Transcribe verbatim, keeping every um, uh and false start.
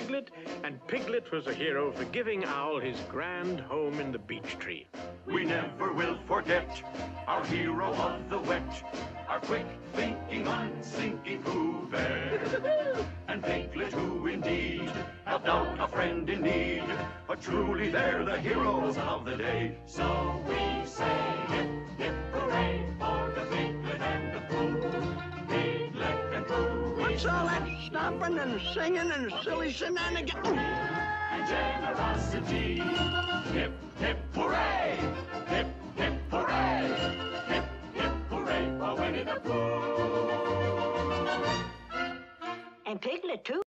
Piglet, and Piglet was a hero for giving Owl his grand home in the beech tree. We never will forget our hero of the wet, our quick-thinking, unthinking Pooh Bear. And Piglet, who indeed helped out a friend in need, but truly they're the heroes of the day. So we say hip, hip, hooray for the Piglet and the Pooh. Piglet and Pooh. What's all that stomping and singing and silly shenanigans? And generosity. Hip, hip,